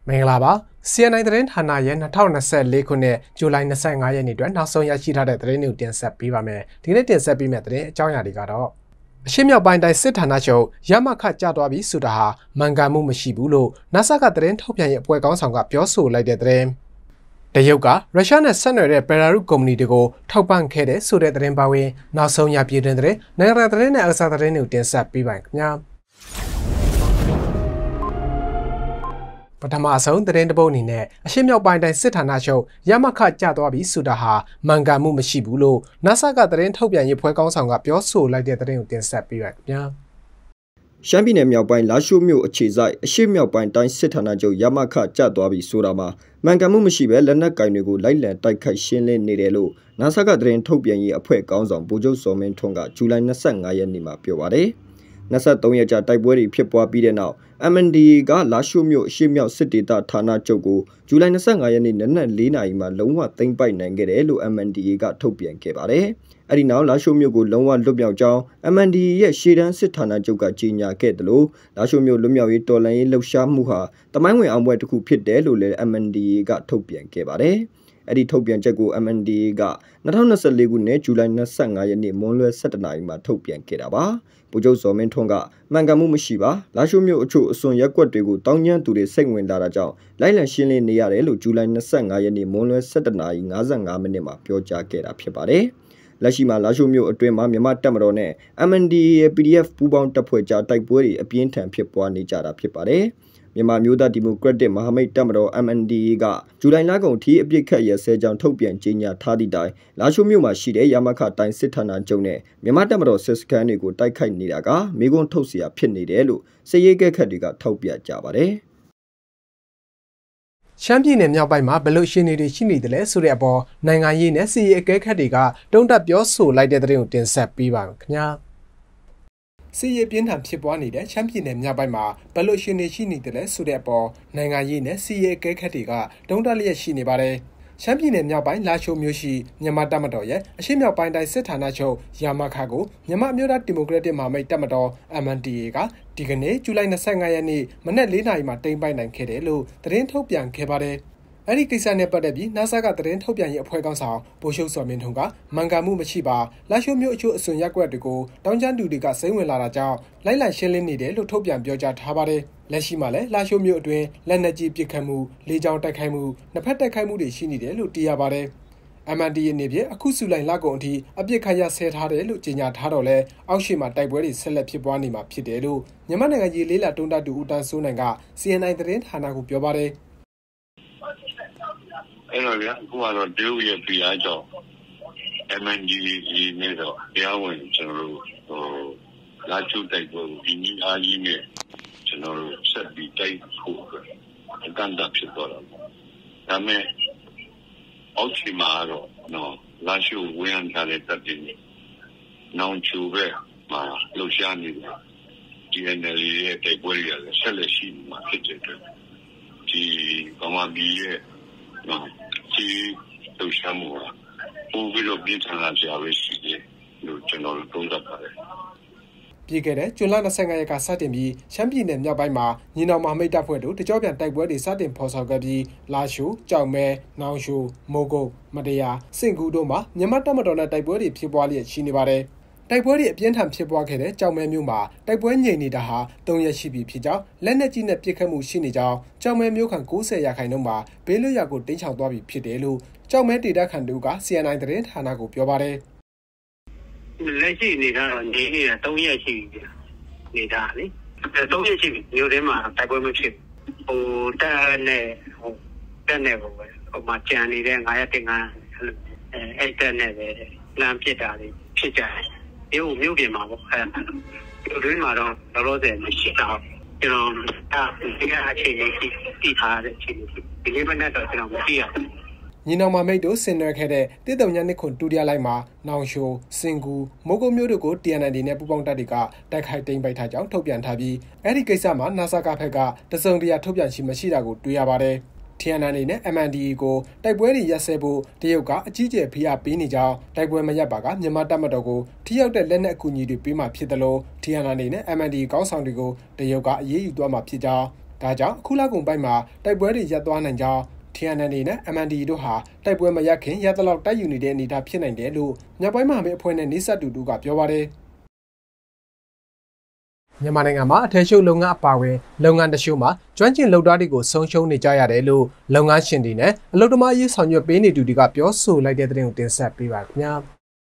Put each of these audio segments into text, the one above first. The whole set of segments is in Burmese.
မင်္ဂလာပါ CNI သတင်းဌာနရဲ့2024ခုနှစ်ဇူလိုင်25ရက်နေ့အတွက်နောက်ဆုံးရရှိထားတဲ့သတင်းတွေကိုတင်ဆက်ပေးပါမယ်ဒီနေ့တင်ဆက်ပေးမယ့်သတင်းအကြောင်းအရာတွေကတော့အရှေ့မြောက်ပိုင်းတိုင်းစစ်ဌာနချုပ်ရမခကျသွားပြီးဆိုတာဟာမှန်ကန်မှုမရှိဘူးလို့ NASA ကသတင်းထုတ်ပြန်ရေးအဖွဲ့ခေါင်းဆောင်ကပြောဆိုလိုက်တဲ့သတင်းတရုတ်ကရုရှားနဲ့ဆက်နွယ်တဲ့ဘယ်လာရုစ်ကုမ္ပဏီတွေကိုထောက်ပံ့ခဲ့တဲ့ဆိုတဲ့သတင်းပါဝင်နောက်ဆုံးရပြည်တွင်သတင်းနိုင်ငံတကာသတင်းနဲ့အစားသတင်းတွေကိုတင်ဆက်ပေးပါခင်ဗျာပထမဆုံးသတင်းတပုတ်အနေနဲ့အရှေ့မြောက်ပိုင်းတိုင်းစစ်ဌာနချုပ်ရမခကျသွားပြီးဆိုတာဟာမှန်ကန်မှုမရှိဘူးလို့ NASA ကသတင်းထုတ်ပြန်ရေးဖွဲ့ကောင်းဆောင်ကပြောဆိုလိုက်တဲ့သတင်းကိုတင်ဆက်ပေးပါခင်ဗျာရှမ်းပြည်နယ်မြောက်ပိုင်းလာရှိုးမြို့အခြေစိုက်အရှေ့မြောက်ပိုင်းတိုင်းစစ်ဌာနချုပ်ရမခကျသွားပြီးဆိုတာမှာမှန်ကန်မှုမရှိဘဲလက်နက်ကင်တွေကိုလိုက်လံတိုက်ခိုက်ရှင်းလင်းနေတယ်လို့ NASA ကသတင်းထုတ်ပြန်ရေးအဖွဲ့ကောင်းဆောင်ဗိုလ်ချုပ်စောမင်းထွန်းကဇူလိုင်25ရက်နေ့မှာပြောပါတယ်23ရက်ကြာတိုက်ပွဲတွေဖြစ်ပွားပြီးတဲ့နောက် MNDAA ကလာရှိုးမြို့အရှေ့မြောက်စစ်ဒေသဌာနချုပ်ကိုဇူလိုင်25ရက်နေ့နနက်4နာရီမှာလုံးဝသိမ်းပိုက်နိုင်ခဲ့တယ်လို့ MNDAA ကထုတ်ပြန်ခဲ့ပါတယ်။အဲဒီနောက်လာရှိုးမြို့ကိုလုံးဝလွတ်မြောက်ကြောင်း MNDAA ရဲ့ရှေ့တန်းစစ်ဌာနချုပ်ကကြေညာခဲ့တယ်လို့လာရှိုးမြို့လွတ်မြောက်ရေးတော်လှန်ရေးလှုပ်ရှားမှုဟာတမိုင်းဝင်အောင်ပွဲတစ်ခုဖြစ်တယ်လို့လည်း MNDAA ကထုတ်ပြန်ခဲ့ပါတယ်။အဲ့ဒီထုတ်ပြန်ချက်ကို MNDAA က2024ခုနှစ်ဇူလိုင်25ရက်နေ့မွန်းလွဲ17နာရီမှာထုတ်ပြန်ခဲ့တာပါဗိုလ်ချုပ်စောမင်းထွန်းကမှန်ကန်မှုမရှိပါလာရှိုးမြို့အချို့အစွန်ရက်ကွက်တွေကိုတောင်းကျမ်းသူတွေစိတ်ဝင်လာတာကြောင့်လိုက်လံရှင်းလင်းနေရတယ်လို့ဇူလိုင်25ရက်နေ့မွန်းလွဲ17နာရီ55မိနစ်မှာပြောကြားခဲ့တာဖြစ်ပါတယ်လက်ရှိမှာလာရှိုးမြို့အတွင်းမှာမြန်မာတပ်မတော်နဲ့ MNDAA PDF ပူးပေါင်းတပ်ဖွဲ့ကြားတိုက်ပွဲတွေအပြင်းထန်ဖြစ်ပွားနေကြတာဖြစ်ပါတယ်မြန်မာမျိုးသားဒီမိုကရက်တစ်မဟာမိတ်တပ်မတော် MNDAA ကဇူလိုင်လကုန်ထိအပြစ်ခတ်ရစဲကြောင်းထုတ်ပြန်ကြေညာထားသည့်တိုင်လာရှိုးမြို့မှာရှိတဲ့ရမခတိုင်းစစ်ဌာနချုပ်နဲ့မြန်မာတပ်မတော်စစ်စခန်းတွေကိုတိုက်ခိုက်နေတာကမိကွန်းထုတ်เสียဖြစ်နေတယ်လို့စစ်ရေးကဲခတ်တွေကထောက်ပြကြပါတယ်ရှမ်းပြည်နယ်မြောက်ပိုင်းမှာဘလို့ရှင်နေတွေရှိနေတယ်လဲဆိုတဲ့အပေါ်နိုင်ငံရေးနဲ့စစ်ရေးအကဲခတ်တွေကတုံ့တက်ပြောဆိုလိုက်တဲ့သတင်းကိုတင်ဆက်ပေးပါမယ်ခင်ဗျာစစ်ရေးပြင်းထန်ဖြစ်ပွားနေတဲ့ရှမ်းပြည်နယ်မြောက်ပိုင်းမှာဘလို့ရှင်နေရှိနေတယ်လဲဆိုတဲ့အပေါ်နိုင်ငံရေးနဲ့စစ်ရေးအကဲခတ်တွေကတုံ့တက်လျက်ရှိနေပါတယ်ရှမ်းပြည်နယ်မြောက်ပိုင်းလာရှိုးမြို့ရှိမြန်မာတပ်မတော်ရဲ့အရှေ့မြောက်ပိုင်းတိုင်းစစ်ဌာနချုပ်ရမခကိုမြန်မာအမျိုးသားဒီမိုကရက်တစ်မဟာမိတ်တပ်မတော် MNDAA ကဒီကနေ့ဇူလိုင်25ရက်နေ့မနက်4နာရီမှာတင်ပိုက်နိုင်ခဲ့တယ်လို့သတင်းထုတ်ပြန်ခဲ့ပါတယ်အဲ့ဒီကိစ္စနဲ့ပတ်သက်ပြီး NASA ကသတင်းထုတ်ပြန်ရေးအဖွဲ့ကောင်းဆောင်ဗိုလ်ချုပ်စောမင်းထွန်းကမှန်ကန်မှုမရှိပါလာရှိုးမြို့အချို့အစွန်ရက်ကွက်တွေကိုတောင်းကျမ်းသူတွေကစိမ့်ဝင်လာတာကြောင့်လိုက်လံရှင်းလင်းနေတယ်လို့ထုတ်ပြန်ပြောကြားထားပါတယ်လက်ရှိမှာလည်းလာရှိုးမြို့အတွင်းလက်နက်ကြီးပစ်ခတ်မှုလေကြောင်းတိုက်ခိုက်မှုနှစ်ဖက်တိုက်ခိုက်မှုတွေရှိနေတယ်လို့သိရပါတယ်MNDAA နေပြည်အခုစုလိုက်လက်ကုန်အထိအပြစ်ခတ်ရဆဲထားတယ်လို့ကြေညာထားတော့လဲအောက်ရှိမှာတိုက်ပွဲတွေဆက်လက်ဖြစ်ပွားနေမှာဖြစ်တယ်လို့မြန်မာနိုင်ငံကြီးလေးလာတုံးတတူဦးတန်းစိုးနိုင်က CNI သတင်းဌာနကိုပြောပါတယ်အဲ့တော့ဗျာအခုကတော့တရုတ်ရဲ့ပြအားကြောင့် MNDAA နဲ့တော့တရားဝင်ကျွန်တော်တို့လာချိုးတိုက်ပွဲကိုဒီနည်းအားကြီးနဲ့ကျွန်တော်တို့ဆက်ပြီးတိုက်ဖို့အကန့်အသတ်ဖြစ်တော့တာပေါ့ဒါမဲ့အောက်ချီမှာတော့နော်လာချိုးဝင်ရတဲ့တပ်တွေနောင်ချိုပဲမှာလှုပ်ရှားနေတယ်DNL ရဲ့တိုက်ပွဲတွေလည်းဆက်လက်ရှိမှာဖြစ်တဲ့အတွက်ဒီကမ္ဘာကြီးရဲ့နော်ဒီလှုပ်ရှားမှုကပိုပြီးတော့ပြင်ထန်လာကြရရှိတယ်လို့ကျွန်တော်တို့သုံးသပ်ပါတယ်ပြည်ခဲ့တဲ့ဇွန်လ25ရက်ကစတင်ပြီးရှမ်းပြည်နယ်မြောက်ပိုင်းမှာညီနောင်မဟာမိတ်တပ်ဖွဲ့တို့တကြောပြန်တိုက်ပွဲတွေစတင်ဖော်ဆောင်ခဲ့ပြီးလာရှိုးကြောက်မဲနောင်ရှိုးမိုးကုတ်မတရားစင်ကူတို့မှာမြန်မာတပ်မတော်နဲ့တိုက်ပွဲတွေဖြစ်ပွားလျက်ရှိနေပါတယ်တိုက်ပွဲတွေအပြင်းထန်ဖြစ်ပွားခဲ့တဲ့ကြောက်မဲမြို့မှာတိုက်ပွဲငြိမ်နေတာဟာ3ရက်ရှိပြီဖြစ်ကြောင်းလက်နက်ကြီးနဲ့ပစ်ခတ်မှုရှိနေကြောင်းကြောက်မဲမြို့ခံ90%မှာဘေးလွတ်ရာကိုတင်းချောင်သွားပြီဖြစ်တယ်လို့ကြောက်မဲဒေတာခန်တူက CNI သတင်းဌာနကိုပြောပါတယ်လက်ရှိနေတာတော့နေနေတာ3ရက်ရှိပြီနေတာလေ3ရက်ရှိပြီမြို့ထဲမှာတိုက်ပွဲမဖြစ်တက်နဲ့ဟိုမှာကြံနေတဲ့9ရက်တင်ကအဲ့တက်နဲ့ပဲလမ်းပြစ်တာတွေဖြစ်ကြတယ်မြို့ပြင်မှာပေါ့အဲ့မြို့တွင်းမှာတော့လောလောဆယ်မရှိတော့ကျွန်တော်ဒီကအခြေအနေတည်ထားတဲ့အခြေအနေဒီနေ့မနေ့တော့ကျွန်တော်မသိရဘူးညီနောင်မမိတ်တို့ဆင်နွှဲခဲ့တဲ့တစ်တုံညနှစ်ခွန်တူရလိုက်မှာနောင်ရှိုးစင်ကူမိုးကုတ်မြို့တို့ကို TNLD နဲ့ပူးပေါင်းတပ်တွေကတိုက်ခိုက်သိမ်းပိုက်ထားကြောင်းထုတ်ပြန်ထားပြီးအဲ့ဒီကိစ္စမှာ NASA ကဘက်ကတစုံတရာထုတ်ပြန်ရှိမရှိတာကိုတွေ့ရပါတယ်TNLD နဲ့ MNDAA ကိုတိုက်ပွဲတွေရပ်စဲဖို့တရုတ်ကအကြီးကျယ်ဖိအားပေးနေကြောင်းတိုက်ပွဲမရပ်ပါကမြန်မာတပ်မတော်ကိုထိရောက်တဲ့လက်နက်အကူအညီတွေပေးမှဖြစ်တယ်လို့ TNLD နဲ့ MNDAA ကောင်းဆောင်တွေကိုတရုတ်ကအရေးယူသွားမှာဖြစ်ကြောင်းဒါကြောင့်အခုလကုန်ပိုင်းမှာတိုက်ပွဲတွေရပ်သွားနိုင်ကြောင်း TNL နဲ့ MND တို့ဟာတိုက်ပွဲမရပ်ခင်ရပ်တလောက်တိုက်ယူနေတဲ့အနေအထားဖြစ်နိုင်တယ်လို့မြောက်ပိုင်းမှာအဖွဲ့နဲ့နှိစက်တူကပြောပါတယ်မြန်မာနိုင်ငံမှာအထည်ချုပ်လုပ်ငန်းအပါအဝင်လုပ်ငန်းတချို့မှာကျွမ်းကျင်လုပ်သားတွေကိုဆုံးရှုံးနေကြရတယ်လို့လုပ်ငန်းရှင်တွေနဲ့အလုပ်သမားရေးဆောင်ရွက်ပေးနေသူတွေကပြောဆိုလိုက်တဲ့သတင်းကိုတင်ဆက်ပေးပါခင်ဗျာ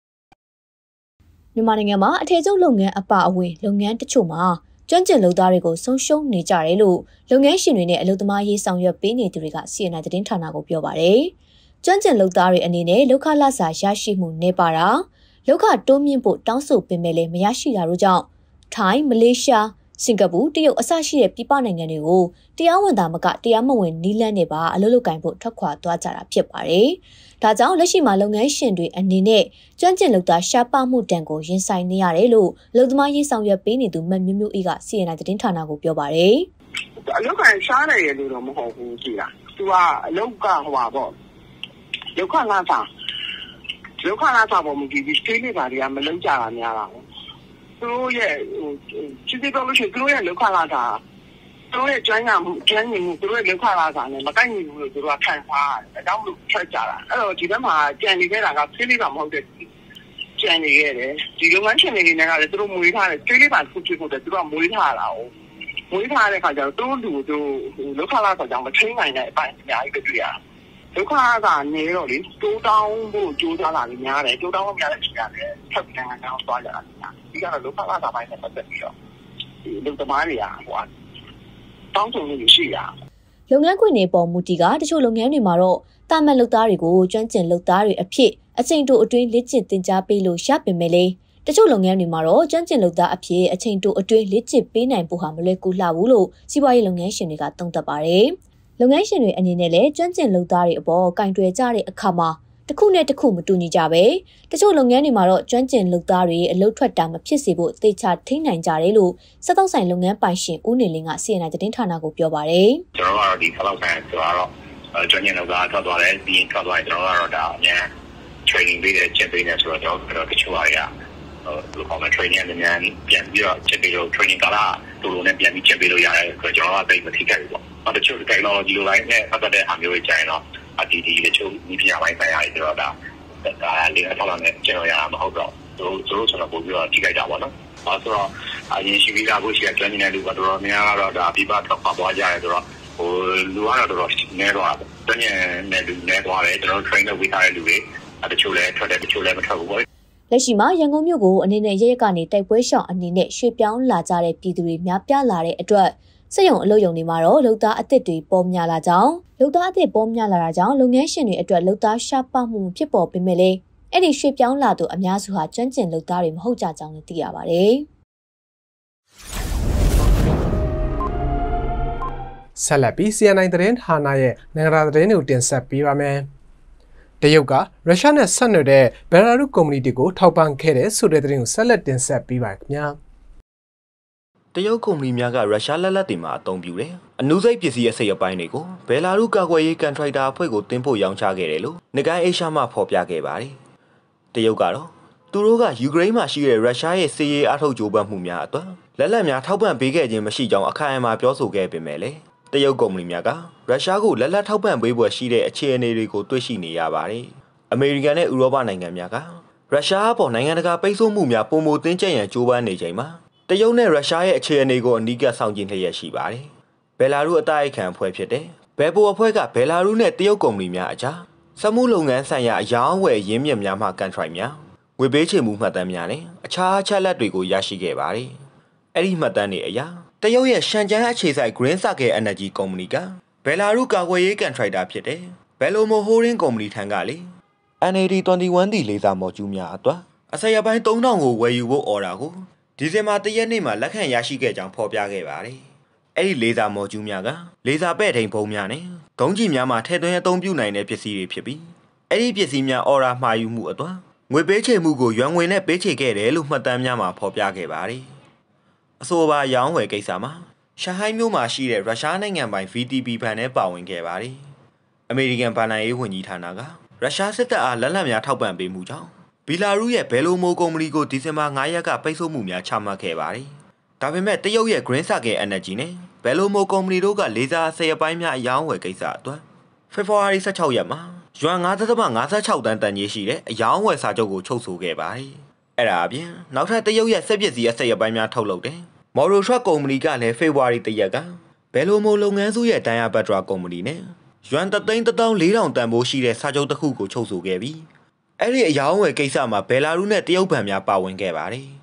မြန်မာနိုင်ငံမှာအထည်ချုပ်လုပ်ငန်းအပါအဝင်လုပ်ငန်းတချို့မှာကျွမ်းကျင်လုပ်သားတွေကိုဆုံးရှုံးနေကြတယ်လို့လုပ်ငန်းရှင်တွေနဲ့အလုပ်သမားရေးဆောင်ရွက်ပေးနေသူတွေက CNN သတင်းဌာနကိုပြောပါတယ်။ကျွမ်းကျင်လုပ်သားတွေအနေနဲ့လောက်ခလစာရရှိမှုနေပါတာလောက်ခတိုးမြင့်ဖို့တောင်းဆိုပေမဲ့လည်းမရရှိတာတို့ကြောင့်ထိုင်းမလေးရှားစင်ကာပူတရုတ်အစရှိတဲ့ပြည်ပနိုင်ငံတွေကိုတရားဝင်တာမကတရားမဝင်နီးလန်းနေပါအလုပ်လုပ်ကိုင်ဖို့ထွက်ခွာသွားကြတာဖြစ်ပါတယ်။ဒါကြောင့်လက်ရှိမှာလုပ်ငန်းရှင်တွေအနေနဲ့ကျွမ်းကျင်လုပ်သားရှားပါမှုတန်ကိုရင်ဆိုင်နေရတယ်လို့အလုပ်သမားရေးဆောင်ရွက်ပေးနေသူမတ်မျိုးမျိုးအေးက CNN သတင်းဌာနကိုပြောပါတယ်။အလုပ်ကိုင်ရှားတယ်လို့တော့မဟုတ်ဘူးကြည်လား။ तू ကအလုပ်ကဟိုပါပေါ့။လောက်ခလာတာပေါ့မကြည့်ပြီး state လေးပါတွေကမလုံးကြတာများတာပေါ့။သူတို့ရဲ့ချစ်ပြောလို့ရှိရင်သူတို့ရဲ့လောက်ခလာတာသူတို့ရဲ့ကျွမ်းမှုသူတို့ရဲ့လောက်ခလာတာနဲ့မကိုက်ညီဘူးလို့သူတို့ကခံစားရတယ်။အကြောင်းလို့ထွက်ကြတာ။အဲ့တော့ဒီဘက်မှာကြံနေခဲ့တာက state လေးပါမဟုတ်တဲ့ကြံနေခဲ့တယ်။ဒီလုပ်ငန်းရှင်တွေနဲ့ကလည်းသူတို့မွေးထားတယ် state လေးပါဖြစ်ဖို့တဲ့သူတို့ကမွေးထားတာ哦။မွေးထားတဲ့ခါကျတော့သူတို့လူတို့လောက်ခလာဆိုကြောင့်မထိန်နိုင်တဲ့အပိုင်းအများကြီးတွေ့ရတယ်။လောက်ခလာကနေတော့လေတိုးတောင်းဖို့ကြိုးစားတာလည်းများတယ်တိုးတောင်းဖို့များတဲ့ချိန်ကလည်းထပ်ပြန်ကန်အောင်သွားကြတာများ။ဒီကတော့လောက်ခလာတာပိုင်းနဲ့ပတ်သက်ပြီးတော့ဒီလူသမားတွေကဟိုတောင်းဆိုနေရှိရလုပ်ငန်းခွင်တွေပေါ်မူတီကတချို့လုပ်ငန်းတွေမှာတော့တာမန်လုပ်သားတွေကိုကျွမ်းကျင်လုပ်သားတွေအဖြစ်အချိန်တိုအတွင်းလက်ကျင့်တင် जा ပေးလို့ရပေမဲ့လေတချို့လုပ်ငန်းတွေမှာတော့ကျွမ်းကျင်လုပ်သားအဖြစ်အချိန်တိုအတွင်းလက်ကျင့်ပေးနိုင်ဖို့ဟာမလွယ်ကူလှဘူးလို့စီးပွားရေးလုပ်ငန်းရှင်တွေကသုံးသပ်ပါတယ်။လုပ်ငန်းရှင်တွေအနေနဲ့လည်းကျွမ်းကျင်လုပ်သားတွေအပေါ်ကင်တွယ်ကြတဲ့အခါမှာတစ်ခုနဲ့တစ်ခုမတူညီကြပဲတချို့လုပ်ငန်းတွေမှာတော့ကျွမ်းကျင်လုပ်သားတွေအလုပ်ထွက်တာမဖြစ်စေဖို့သေချာထိန်းနိုင်ကြတယ်လို့စက်သုံးဆိုင်လုပ်ငန်းပိုင်ရှင်ဦးနေလင်းက CNN သတင်းဌာနကိုပြောပါတယ်။ကျွန်တော်ကတော့ဒီစက်သုံးဆိုင်ဆိုတော့ကျွမ်းကျင်လုပ်သားထွက်သွားတယ်ပြီးရင်ထွက်သွားရင်ကျွန်တော်ကတော့ဒါအများ training ပေးတယ်ချက်ပေးတယ်ဆိုတော့ကျွန်တော်တချို့အရာဒီကောင်မဲ့ training နဲ့မြန်ပြန်ပြီးတော့ချက်ပေးလို့ training ကလာတူလို့နဲ့ပြန်ပြီးချက်ပေးလို့ရတယ်ဆိုတော့ကျွန်တော်ကသိမထိခိုက်ဘူးပေါ့။တချို့ technology လိုလိုက်နဲ့ပတ်သက်တဲ့အားမျိုးတွေကြရင်တော့ဒီတချို့ဒီပြပိုင်းဆိုင်ရာတွေတော့ဒါလေးထောက်လာနဲ့ကျွန်တော်ရမှာမဟုတ်တော့သူတို့ဆိုတော့ပို့ပြီးတော့ထိခိုက်ကြပါတော့။ဆိုတော့အရင်ရှိပြီးသားကိုရှိတဲ့ကျွမ်းကျင်တဲ့လူကတော်တော်များကတော့ဒါပြပထွက်ခွာသွားကြတယ်ဆိုတော့လူကတော့တော်တော်နည်းသွားတယ်။ကျွမ်းကျင်တဲ့လူနည်းသွားတယ်ကျွန်တော် train လုပ်ပေးထားတဲ့လူတွေတချို့လည်းထွက်တယ်တချို့လည်းမထွက်ဘူးပေါ့။လက်ရှိမှာရန်ကုန်မြို့ကိုအနေနဲ့ရရက်ကနေတိုက်ပွဲရှောင်အနေနဲ့ရွှေ့ပြောင်းလာကြတဲ့ပြည်သူတွေများပြားလာတဲ့အတွက်စက်ရုံအလုပ်ရုံတွေမှာတော့လုပ်သားအသစ်တွေပေါ်များလာတာကြောင့်လုပ်ငန်းရှင်တွေအတွက်လုပ်သားရှားပါမှုဖြစ်ပေါ်ပေမဲ့လည်းအဲ့ဒီရွှေ့ပြောင်းလာသူအများစုဟာကျွမ်းကျင်လုပ်သားတွေမဟုတ်ကြကြောင်းလည်းသိရပါတယ်။ဆက်လက်ပြီး CNN သတင်းဌာနရဲ့နိုင်ငံတကာသတင်းတွေကိုတင်ဆက်ပေးပါမယ်။တရုတ်ကရုရှားနဲ့ဆက်နွယ်တဲ့ဘယ်လာရုစ်ကုမ္ပဏီတွေကိုထောက်ပံ့ခဲ့တဲ့ဆိုတဲ့သတင်းကိုဆက်လက်တင်ဆက်ပေးပါခင်ဗျာ။တရုတ်ကုမ္ပဏီများကရုရှားလက်လက်တွေမှာအသုံးပြုတယ်။အနုစိတ်ပစ္စည်းအစိတ်အပိုင်းတွေကိုဘယ်လာရုစ်ကာကွယ်ရေးကန်ထရိုက်တာအဖွဲ့ကိုတင်ပို့ရောင်းချခဲ့တယ်လို့နဂိုင်းအေရှားမှဖော်ပြခဲ့ပါတယ်။တရုတ်ကတော့သူတို့ကယူကရိန်းမှာရှိတဲ့ရုရှားရဲ့စစ်ရေးအထောက်ကြိုးပမ်းမှုများအတွက်လက်လက်များထောက်ပံ့ပေးခဲ့ခြင်းမရှိကြောင်းအခိုင်အမာပြောဆိုခဲ့ပေမဲ့လည်းတရုတ်ကုမ္ပဏီများကရုရှားကိုလက်လက်ထောက်ပံ့ပေးဖို့ရှိတဲ့အခြေအနေတွေကိုတွေ့ရှိနေရပါတယ်။အမေရိကန်နဲ့ဥရောပနိုင်ငံများကရုရှားအပေါ်နိုင်ငံတကာပိတ်ဆို့မှုများပုံမတင်းကျပ်ရန်ကြိုးပမ်းနေချိန်မှာတရုတ်နဲ့ရုရှားရဲ့အခြေအနေကိုအနီးကပ်ဆောင်ကျဉ်လျက်ရှိပါတယ်။ဘယ်လာရုစ်အတိုက်အခံအဖွဲ့ဖြစ်တဲ့ဘယ်ပိုအဖွဲ့ကဘယ်လာရုစ်နဲ့တရုတ်ကုမ္ပဏီများအကြားစက်မှုလုပ်ငန်းဆိုင်ရာအယောင်းဝယ်ရင်းမြစ်များမှကန်ထရိုက်များငွေပေးချေမှုမှတ်တမ်းများနဲ့အခြားအချက်အလက်တွေကိုရရှိခဲ့ပါတယ်။အဲ့ဒီမှတ်တမ်းတွေအရတရုတ်ရဲ့ရှန်ကျန်းအခြေစိုက် Green Circle Energy ကုမ္ပဏီကဘယ်လာရုစ်ကာကွယ်ရေးကန်ထရိုက်တာဖြစ်တဲ့ဘယ်လိုမိုဟိုရင်းကုမ္ပဏီထံကလေ NAD21D လေဆာမော်ကျူးများအတွက်အစိပ်အပိုင်း3000ကိုဝယ်ယူဖို့အော်ဒါကိုဒီဇင်ဘာ1ရက်နေ့မှာလက်ခံရရှိခဲ့ကြောင်းဖော်ပြခဲ့ပါတယ်။အဲ့ဒီလေဆာမော်ကျူးများကလေဆာပဲ့ထိန်ဖုံးများနဲ့ဒုံးကျည်များမှာထည့်သွင်းအသုံးပြုနိုင်တဲ့ပစ္စည်းတွေဖြစ်ပြီးအဲ့ဒီပစ္စည်းများအော်ဒါမှာယူမှုအတွက်ငွေပေးချေမှုကိုရွမ်ငွေနဲ့ပေးချေခဲ့တယ်လို့မှတ်တမ်းများမှာဖော်ပြခဲ့ပါတယ်။အဆိုပါရောင်းဝယ်ကိစ္စမှာရှန်ဟိုင်းမြို့မှာရှိတဲ့ရုရှားနိုင်ငံပိုင် VTB ဘဏ်နဲ့ပါဝင်ခဲ့ပါတယ်။အမေရိကန်ဘဏ္ဍာရေးဝန်ကြီးဌာနကရုရှားစစ်တပ်အားလက်နက်များထောက်ပံ့ပေးမှုကြောင့်ဘီလာရုစ်ရဲ့ဘယ်လိုမိုကုမ္ပဏီကိုဒီဇင်ဘာ9ရက်ကပိတ်ဆို့မှုများချမှတ်ခဲ့ပါတယ်။ဒါပေမဲ့တရုတ်ရဲ့ Green Circle Energy နဲ့ဘယ်လိုမိုကုမ္ပဏီတို့ကလေဆာအစိပ်အပိုင်းများအယောင်းဝယ်ကိစ္စအတွက်ဖေဖော်ဝါရီ16ရက်မှာယွမ် 9.56 တန်းတန်ကြီးရှိတဲ့အယောင်းဝယ်စာချုပ်ကိုချုပ်ဆိုခဲ့ပါတယ်။အဲ့ဒါအပြင်နောက်ထပ်တရုတ်ရဲ့စက်ပစ္စည်းအစိပ်အပိုင်းများထုတ်လုပ်တယ်။မော်ရိုထရက်ကုမ္ပဏီကလည်းဖေဖော်ဝါရီ1ရက်ကဘယ်လိုမိုလုပ်ငန်းစုရဲ့ဒိုင်ယာဘတ်ဒရာကုမ္ပဏီနဲ့ယွမ် 3,400 တန်ဖိုးရှိတဲ့စာချုပ်တစ်ခုကိုချုပ်ဆိုခဲ့ပြီးအဲ့ဒီအယောင်းဝယ်ကိစ္စမှာဘယ်လာရုနဲ့တရုတ်ဗန်များပါဝင်ခဲ့ပါတယ်။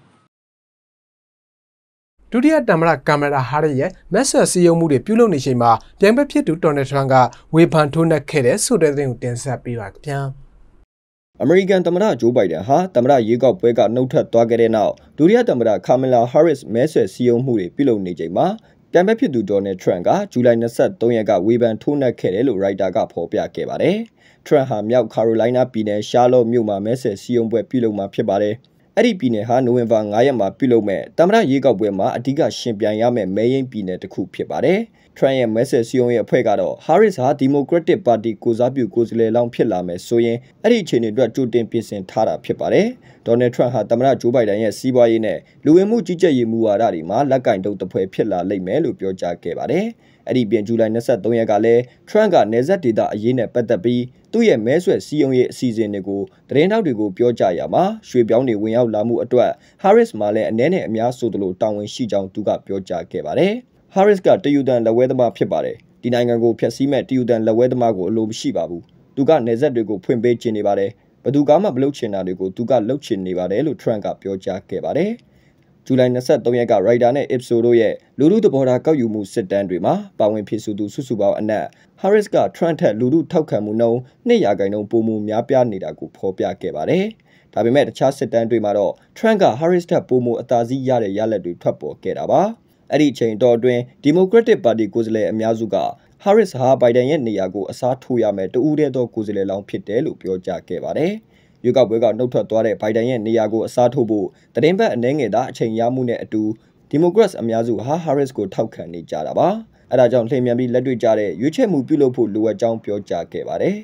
ဒုတိယသမ္မတကမ်မလာဟာရစ်ရဲ့မက်ဆယ်စည်းရုံးမှုတွေပြုလုပ်နေချိန်မှာပြိုင်ဘက်ဖြစ်သူဒေါ်နယ်ထရန့်ကဝေဖန်ထိုးနှက်ခဲ့တဲ့ဆိုတဲ့သတင်းကိုတင်ဆက်ပေးပါခင်ဗျာ။အမေရိကန်သမ္မတဂျိုးဘိုင်ဒန်ဟာသမ္မတရွေးကောက်ပွဲကနှုတ်ထွက်သွားခဲ့တဲ့နောက်ဒုတိယသမ္မတကာမလာဟာရစ်မဲဆွယ်စည်းရုံးမှုတွေပြုလုပ်နေချိန်မှာပြိုင်ဘက်ဖြစ်သူဒေါ်နယ်ထရန့်ကဇူလိုင်23ရက်ကဝေဖန်ထိုးနှက်ခဲ့တယ်လို့ရိုက်တာကဖော်ပြခဲ့ပါတယ်။ထရန့်ဟာမြောက်ကာရိုလိုင်းနားပြည်နယ်ရှာလော့မြို့မှာမဲဆွယ်စည်းရုံးပွဲပြုလုပ်မှာဖြစ်ပါတယ်။အဲ့ဒီပြည်နယ်ဟာနိုဝင်ဘာ9ရက်မှာပြုလုပ်မဲ့သမ္မတရွေးကောက်ပွဲမှာအဓိကရှင်ပြိုင်ရမယ့်မဲရိန်းပြည်နယ်တစ်ခုဖြစ်ပါတယ်။ Trump ရဲ့မဲဆွယ်စည်းရုံးရေးအဖွဲ့ကတော့ Harris ဟာ Democratic Party ကိုစားပြုကိုယ်စားလှယ်လောင်းဖြစ်လာမယ်ဆိုရင်အဲ့ဒီအခြေအနေအတွက်ကြိုတင်ပြင်ဆင်ထားတာဖြစ်ပါတယ်။ Donald Trump ဟာသမ္မတဂျိုးဘိုင်ဒန်ရဲ့စီးပွားရေးနဲ့လူဝင်မှုကြီးကြပ်ရေးမူဝါဒတွေမှာလက်ကင်တုပ်တစ်ဖွဲဖြစ်လာလိမ့်မယ်လို့ပြောကြားခဲ့ပါတယ်။အဲ့ဒီပြင်ဇူလိုင်23ရက်ကလည်း Trump ကနေဆက်ဒေတာအရေးနဲ့ပတ်သက်ပြီးသူ့ရဲ့မဲဆွယ်စည်းရုံးရေးအစီအစဉ်တွေကိုသတင်းထောက်တွေကိုပြောကြားရမှာရွှေပြောင်းတွေဝင်ရောက်လာမှုအတွက် Harris မှာလည်းအနည်းနဲ့အများဆိုသလိုတာဝန်ရှိကြောင်းသူကပြောကြားခဲ့ပါတယ်။ Harris ကတယူတန်လက်ဝဲသမားဖြစ်ပါတယ်။ဒီနိုင်ငံကိုဖျက်ဆီးမဲ့တယူတန်လက်ဝဲသမားကိုအလိုမရှိပါဘူး။သူကနေဆက်တွေကိုဖွင့်ပေးခြင်းနေပါတယ်။ဘယ်သူကမှမလုပ်ချင်တာတွေကိုသူကလုပ်ချင်နေပါတယ်လို့ Trump ကပြောကြားခဲ့ပါတယ်။ဇူလိုင်23ရက်ကရိုက်တာနဲ့ Ipsos တို့ရဲ့လူထုသဘောထားကောက်ယူမှုစစ်တမ်းတွေမှာပါဝင်ဖြည့်ဆို့သူစုစုပေါင်းအနက် Harris က Trump ထက်လူထုထောက်ခံမှုနှုန်း2%ပိုမိုများပြားနေတာကိုဖော်ပြခဲ့ပါတယ်။ဒါပေမဲ့တခြားစစ်တမ်းတွေမှာတော့ Trump က Harris ထက်ပိုမိုအသာစီးရတဲ့ရလဒ်တွေထွက်ပေါ်ခဲ့တာပါ။အဲ့ဒီအချိန်တော်အတွင်း Democratic Party ကိုယ်စားလှယ်အများစုက Harris ဟာဘိုင်ဒန်ရဲ့နေရာကိုအစားထိုးရမယ်တူဦးတဲ့သောကိုယ်စားလှယ်လောင်းဖြစ်တယ်လို့ပြောကြားခဲ့ပါတယ်။ရွေးကောက်ပွဲကနှုတ်ထွက်သွားတဲ့ဘိုင်ဒန်ရဲ့နေရာကိုအစားထိုးဖို့သတင်းပတ်အနှဲငယ်သာအချိန်ရမှုနဲ့အတူ Democrats အများစုဟာ Harris ကိုထောက်ခံနေကြတာပါ။အဲဒါကြောင့်လှည့်မြန်ပြီးလက်တွေ့ကြတဲ့ရွေးချယ်မှုပြုလုပ်ဖို့လိုအပ်ကြောင်းပြောကြားခဲ့ပါတယ်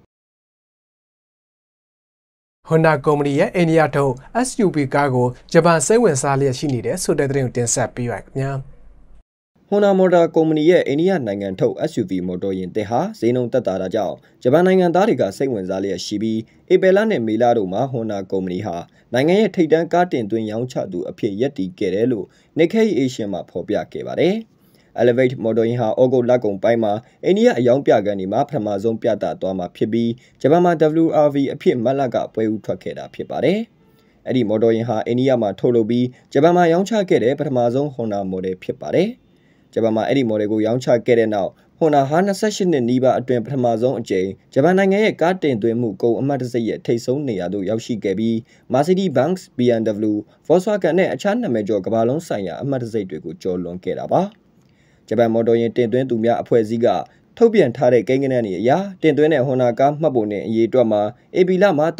။ Honda ကုမ္ပဏီရဲ့အိန္ဒိယထုတ် SUV ကားကိုဂျပန်စိတ်ဝင်စားလျက်ရှိနေတဲ့ဆိုတဲ့သတင်းကိုတင်ဆက်ပေးပါခင်ဗျာ။ Honda Motor ကုမ္ပဏီရဲ့အိန္ဒိယနိုင်ငံထုတ် SUV မော်တော်ယာဉ်သစ်ဟာဈေးနှုန်းသက်သာတာကြောင့်ဂျပန်နိုင်ငံသားတွေကစိတ်ဝင်စားလျက်ရှိပြီးဧပြီလနဲ့မေလတို့မှာ Honda ကုမ္ပဏီဟာနိုင်ငံရဲ့ထိပ်တန်းကားတင်သွင်းရောင်းချသူအဖြစ်ရပ်တည်ခဲ့တယ်လို့ Nikkei Asia မှာဖော်ပြခဲ့ပါတယ်။ Elevate မော်တော်ယာဉ်ဟာဩဂုတ်လကုန်ပိုင်းမှာအိန္ဒိယအယောင်ပြခန်းတွေမှာပထမဆုံးပြသသွားမှာဖြစ်ပြီးဂျပန်မှာ WRV အဖြစ်မတ်လကပွဲဦးထွက်ခဲ့တာဖြစ်ပါတယ်။အဲ့ဒီမော်တော်ယာဉ်ဟာအိန္ဒိယမှာထုတ်လုပ်ပြီးဂျပန်မှာရောင်းချခဲ့တဲ့ပထမဆုံး Honda မော်ဒယ်ဖြစ်ပါတယ်။ဂျပန်မှာအဲ့ဒီမော်ဒယ်ကိုရောင်းချခဲ့တဲ့နောက် Honda ဟာ28နှစ်နီးပါးအတွင်းပထမဆုံးအကြိမ်ဂျပန်နိုင်ငံရဲ့ကားတင်သွင်းမှုကုန်အမှတ်တံဆိပ်ရဲ့ထိပ်ဆုံးနေရာသို့ရောက်ရှိခဲ့ပြီး Mercedes-Benz, BMW, Volkswagen နဲ့အခြားနာမည်ကျော်ကမ္ဘာလုံးဆိုင်ရာအမှတ်တံဆိပ်တွေကိုကျော်လွန်ခဲ့တာပါ။ဂျပန်မော်တော်ယာဉ်တင်သွင်းသူများအဖွဲ့အစည်းကထုတ်ပြန်ထားတဲ့ကိန်းဂဏန်းတွေအရတင်သွင်းတဲ့ Honda ကားမှတ်ပုံနဲ့အရေးအတွက်မှာ AB လမှာ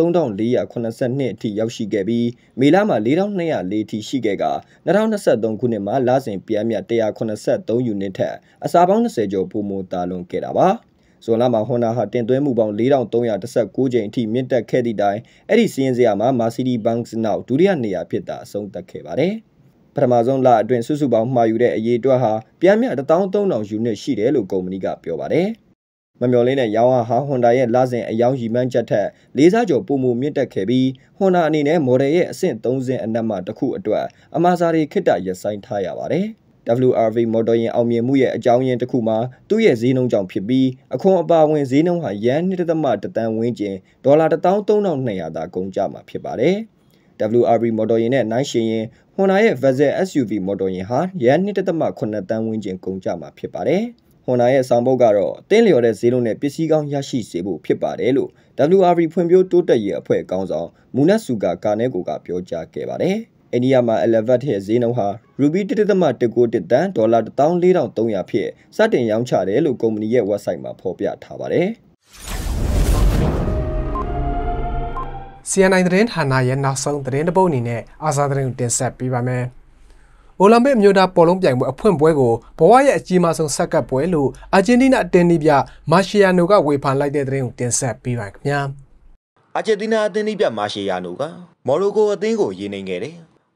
3482အထိရောက်ရှိခဲ့ပြီးမေလမှာ4204အထိရှိခဲ့က2023ခုနှစ်မှာလစဉ်ပြည့်မြတ်183ယူနစ်ထက်အစားပေါင်း20ကျော်ပိုမိုတာလွန်ခဲ့တာပါ။ဇွန်လမှာ Honda ဟာတင်သွင်းမှုပေါင်း4319ကြိမ်အထိမြင့်တက်ခဲ့သည့်တိုင်အဲ့ဒီစီးရင်စရာမှာ Mercedes-Benz နောက်ဒုတိယနေရာဖြစ်တာအဆုံးသတ်ခဲ့ပါတယ်။ပထမဆုံးလအတွင်းစုစုပေါင်းမှာယူတဲ့အရေးအတွက်ဟာပြန်မြ13000ယူနစ်ရှိတယ်လို့ကုမ္ပဏီကပြောပါတယ်။မမျှော်လင့်တဲ့ရောင်းအားဟာ Honda ရဲ့လစဉ်အယောင်ရည်မှန်းချက်ထက်4ဆကျော်ပိုမိုမြင့်တက်ခဲ့ပြီး Honda အနေနဲ့မော်ဒယ်ရဲ့အဆင့်3ဆင့်အနက်မှတစ်ခုအတွက်အမှားစားတွေခစ်တာရပ်ဆိုင်းထားရပါတယ်။ WRV မော်တော်ယာဉ်အောင်မြင်မှုရဲ့အကြောင်းရင်းတစ်ခုမှာသူ့ရဲ့ဈေးနှုန်းကြောင့်ဖြစ်ပြီးအခွန်အပါဝင်ဈေးနှုန်းဟာယန်း1.1တန်းဝန်းကျင်ဒေါ်လာ13200သာကုန်ကျမှာဖြစ်ပါတယ်။ WRV မော်တော်ယာဉ်နဲ့နှိုင်းယှဉ်ရင် Honda ရဲ့ Vezel SUV မော်တော်ယာဉ်ဟာယန်း 2.8 တန်းဝန်းကျင်ကုန်ကျမှာဖြစ်ပါတယ်။ Honda ရဲ့ဆောင်ပုဒ်ကတော့တင်းလျော်တဲ့ဈေးနှုန်းနဲ့ပစ္စည်းကောင်းရရှိစေဖို့ဖြစ်ပါတယ်လို့ WRV ဖွံ့ဖြိုးတိုးတက်ရေးအဖွဲ့အကောင်းဆောင်မူနတ်ဆူကာကာနဲကိုကပြောကြားခဲ့ပါတယ်။အိန္ဒိယမှာ Elevate ရဲ့ဈေးနှုန်းဟာရူပီ 1.191 တန်ဒေါ်လာ14300ဖြစ်စတင်ရောင်းချတယ်လို့ကုမ္ပဏီရဲ့ website မှာဖော်ပြထားပါတယ်။ CNN သတင်းဌာနရဲ့နောက်ဆုံးသတင်းတစ်ပုဒ်အနေနဲ့အာဇာသတင်းကိုတင်ဆက်ပေးပါမယ်။အိုလံပစ်မြို့သားပေါ်လုံးပြိုင်ပွဲအဖွင့်ပွဲကိုဘဝရဲ့အကြီးမားဆုံးဆက်ကပ်ပွဲလို့အာဂျင်တီးနားအသင်းနီးပြမာရှီယာနိုကဝေဖန်လိုက်တဲ့သတင်းကိုတင်ဆက်ပေးပါခင်ဗျာ။အာဂျင်တီးနားအသင်းနီးပြမာရှီယာနိုကမော်ရိုကိုအသင်းကိုရေနှိမ်ခဲ့တယ်။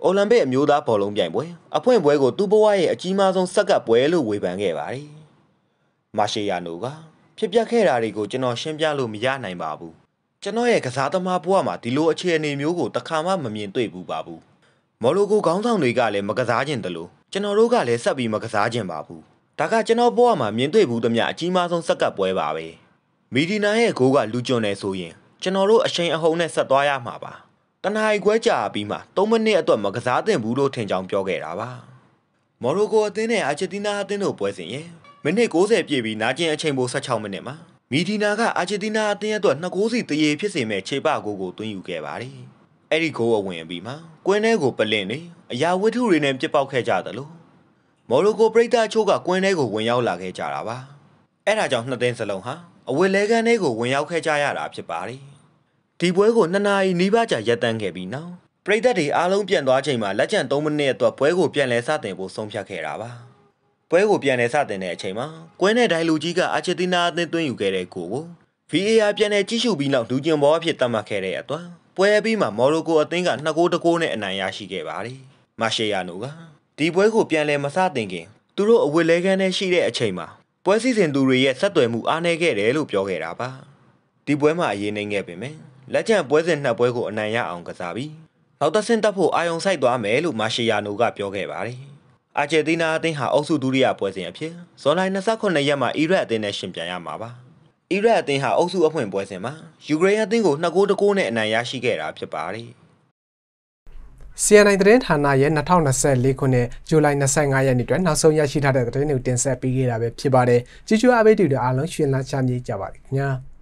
အိုလံပစ်အမျိုးသားဘောလုံးပြိုင်ပွဲအဖွင့်ပွဲကိုသူ့ဘဝရဲ့အကြီးမားဆုံးဆက်ကပ်ပွဲလို့ဝေဖန်ခဲ့ပါတယ်။မာရှေယာနိုကဖြစ်ပျက်ခဲ့တာတွေကိုကျွန်တော်ရှင်းပြလို့မရနိုင်ပါဘူး။ကျွန်တော်ရဲ့ကစားသမားဘဝမှာဒီလိုအခြေအနေမျိုးကိုတစ်ခါမှမမြင်တွေ့ဘူးပါဘူး။မော်ရိုကိုခေါင်းဆောင်တွေကလည်းမကစားခြင်းတလို့ကျွန်တော်တို့ကလည်းဆက်ပြီးမကစားခြင်းပါဘူး။ဒါကကျွန်တော်ဘဝမှာမြင်တွေ့ဘူးသမျှအကြီးမားဆုံးဆက်ကပ်ပွဲပါပဲ။မီဒီနာရဲ့ဂိုးကလူကျွန်းနေဆိုရင်ကျွန်တော်တို့အချိန်အဟုန်နဲ့ဆက်သွားရမှာပါ။တနအီခွဲကြာပြီးမှ3မိနစ်အတွက်မကစားသင့်ဘူးလို့ထင်ကြောင်းပြောခဲ့တာပါ။မော်ရိုကိုအသင်းနဲ့အာဂျင်တီးနားအသင်းတို့ပွဲစဉ်ရဲ့မိနစ်90ပြည့်ပြီးနာကျင်အချိန်ပို16မိနစ်မှာမီဒီနာကအာဂျင်တီးနားအသင်းအတွက်2ဂိုးစီတရေဖြစ်စေမဲ့ခြေပဂိုးကိုသွင်းယူခဲ့ပါတယ်။အဲ့ဒီဂိုးအဝင်ပြီးမှကွင်းထဲကိုပလင့်နေအရာဝတ္ထုတွေနဲ့ပြစ်ပေါက်ခဲ့ကြသလိုမော်ရိုကိုပရိသတ်ချို့ကကွင်းထဲကိုဝင်ရောက်လာခဲ့ကြတာပါ။အဲ့ဒါကြောင့်နှစ်သင်းစလုံးဟာအဝေးလဲခန်းထဲကိုဝင်ရောက်ခဲ့ကြရတာဖြစ်ပါတယ်။ဒီပွဲကို2နာရီနီးပါးကြာရပ်တန့်ခဲ့ပြီးနောက်ပရိသတ်တွေအားလုံးပြန်သွားချိန်မှာလက်ကျန်3မိနစ်အတွက်ပွဲကိုပြန်လည်စတင်ဖို့ဆုံးဖြတ်ခဲ့တာပါ။ပွဲကိုပြန်လည်စတင်တဲ့အချိန်မှာကွင်းနဲ့ဒိုင်လူကြီးကအာဂျင်တီးနားအသင်းသွင်းယူခဲ့တဲ့ဂိုးကို VAR ပြန်လည်ကြည့်ရှုပြီးနောက်လူကျင်ဘောအဖြစ်သတ်မှတ်ခဲ့တဲ့အတွက်ပွဲပြီးမှာမော်ရိုကိုအသင်းက2ဂိုး1ဂိုးနဲ့အနိုင်ရရှိခဲ့ပါတယ်။မာရှေယာနိုကဒီပွဲကိုပြန်လည်မစတင်ခင်သူတို့အဝတ်လဲခန်းထဲရှိတဲ့အချိန်မှာပွဲစည်းစိမ်သူတွေရဲ့ဆက်သွယ်မှုအားနည်းခဲ့တယ်လို့ပြောခဲ့တာပါ။ဒီပွဲမှာအရေးနှိမ့်ခဲ့ပေမဲ့လက်ကျန်ပွဲစဉ်2ပွဲကိုအနိုင်ရအောင်ကစားပြီးနောက်တစ်ဆင့်တက်ဖို့အာရုံစိုက်သွားမယ်လို့မာရှေယာနိုကပြောခဲ့ပါတယ်။အာဂျင်တီးနားအသင်းဟာအုပ်စုဒုတိယပွဲစဉ်အဖြစ်ဇွန်လ29ရက်မှာအီရတ်အသင်းနဲ့ရှင်ပြိုင်ရမှာပါ။အီရတ်အသင်းဟာအုပ်စုအဖွင့်ပွဲစဉ်မှာယူကရိန်းအသင်းကို2ဂိုး1ဂိုးနဲ့အနိုင်ရရှိခဲ့တာဖြစ်ပါတယ်။ CNN သတင်းဌာနရဲ့2024ခုနှစ်ဇူလိုင်25ရက်နေ့တွင်နောက်ဆုံးရရှိထားတဲ့သတင်းတွေကိုတင်ဆက်ပေးခဲ့တာပဲဖြစ်ပါတယ်။ကြည့်ကြအားပေးသူတွေအားလုံးရှင်လန်းချမ်းမြေ့ကြပါလိမ့်ခင်ဗျာ။